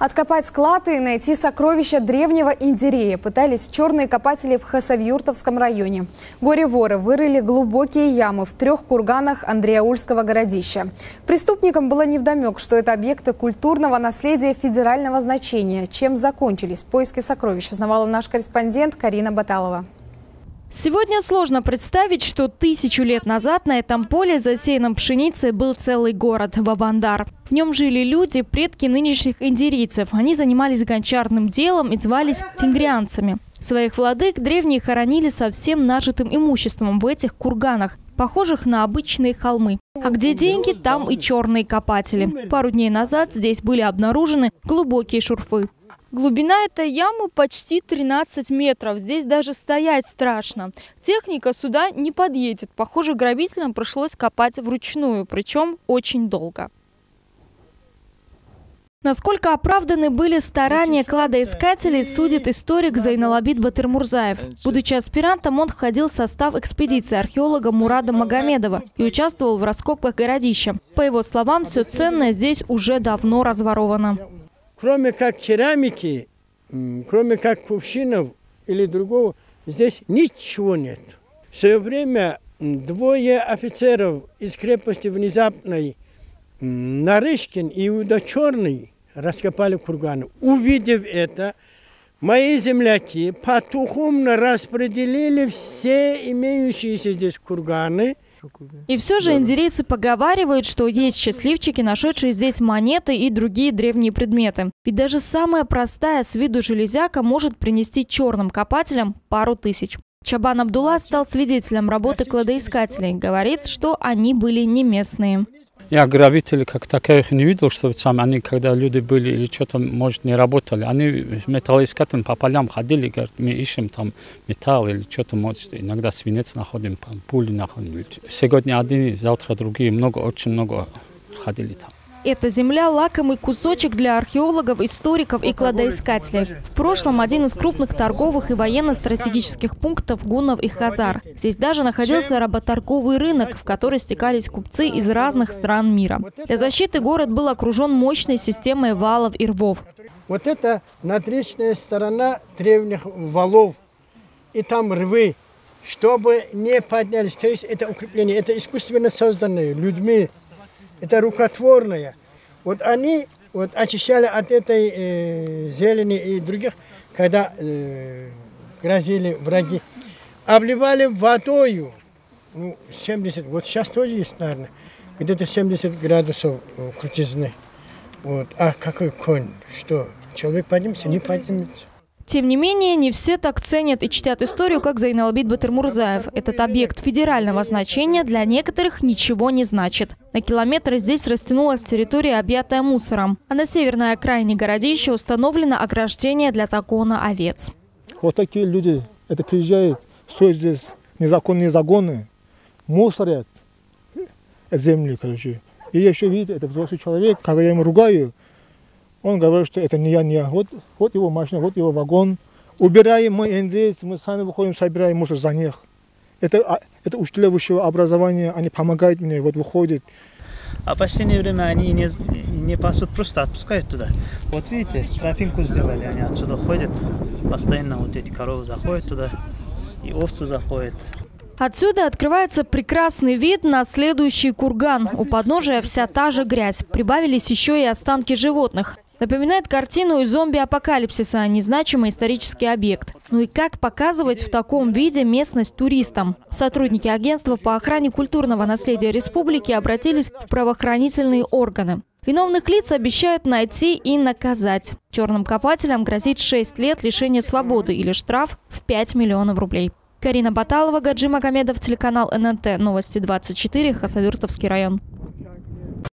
Откопать клад и найти сокровища древнего Индирея пытались черные копатели в Хасавюртовском районе. Горе-воры вырыли глубокие ямы в 3 курганах Андреаульского городища. Преступникам было невдомек, что это объекты культурного наследия федерального значения. Чем закончились поиски сокровищ, узнавала наш корреспондент Карина Баталова. Сегодня сложно представить, что 1000 лет назад на этом поле, засеянном пшеницей, был целый город – Бабандар. В нем жили люди, предки нынешних индирийцев. Они занимались гончарным делом и звались тенгрианцами. Своих владык древние хоронили со всем нажитым имуществом в этих курганах, похожих на обычные холмы. А где деньги, там и черные копатели. Пару дней назад здесь были обнаружены глубокие шурфы. Глубина этой ямы почти 13 метров. Здесь даже стоять страшно. Техника сюда не подъедет. Похоже, грабителям пришлось копать вручную, причем очень долго. Насколько оправданы были старания кладоискателей, судит историк Зайналабид Батырмурзаев. Будучи аспирантом, он входил в состав экспедиции археолога Мурада Магомедова и участвовал в раскопках городища. По его словам, все ценное здесь уже давно разворовано. Кроме как керамики, кроме как кувшинов или другого, здесь ничего нет. В свое время 2 офицеров из крепости Внезапной, Нарышкин и Иуда Черный, раскопали курганы. Увидев это, мои земляки потухумно распределили все имеющиеся здесь курганы. И все же индирейцы поговаривают, что есть счастливчики, нашедшие здесь монеты и другие древние предметы. Ведь даже самая простая с виду железяка может принести черным копателям пару тысяч. Чабан Абдулла стал свидетелем работы кладоискателей. Говорит, что они были не местные. Я грабителей как таковых не видел, что там они, когда люди были или что-то, может, не работали. Они металлоискателями по полям ходили, говорят, мы ищем там металл или что-то, может, иногда свинец находим, пули находим. Сегодня один, завтра другие, очень много ходили там. Эта земля – лакомый кусочек для археологов, историков и кладоискателей. В прошлом один из крупных торговых и военно-стратегических пунктов гуннов и хазар. Здесь даже находился работорговый рынок, в который стекались купцы из разных стран мира. Для защиты город был окружен мощной системой валов и рвов. Вот это надречная сторона древних валов. И там рвы, чтобы не поднялись. То есть это укрепление, это искусственно созданное людьми. Это рукотворное. Вот они очищали от этой зелени и других, когда грозили враги. Обливали водою. 70, вот сейчас тоже есть, наверное, где-то 70 градусов крутизны. Вот. А какой конь? Что, человек поднимется? Не поднимется. Тем не менее, не все так ценят и чтят историю, как Зайналабид Батырмурзаев. Этот объект федерального значения для некоторых ничего не значит. На километры здесь растянулась территория, объятая мусором. А на северной окраине городища установлено ограждение для загона овец. Вот такие люди, это приезжают, строят здесь незаконные загоны, мусорят земли, короче. И я еще видите, это взрослый человек, когда я ему ругаю, он говорит, что это не я. Вот его машина, вот его вагон. Убираем мы индейцы, мы сами выходим, собираем мусор за них. Это учителя высшего образования, они помогают мне, вот выходят. А в последнее время они не пасут, просто отпускают туда. Вот видите, тропинку сделали, они отсюда ходят. Постоянно вот эти коровы заходят туда, и овцы заходят. Отсюда открывается прекрасный вид на следующий курган. У подножия вся та же грязь. Прибавились еще и останки животных. Напоминает картину из зомби-апокалипсиса, незначимый исторический объект. Ну и как показывать в таком виде местность туристам? Сотрудники агентства по охране культурного наследия республики обратились в правоохранительные органы. Виновных лиц обещают найти и наказать. Черным копателям грозит 6 лет лишения свободы или штраф в 5 миллионов рублей. Карина Баталова, Гаджи Магомедов, телеканал ННТ, Новости 24, Хасавюртовский район.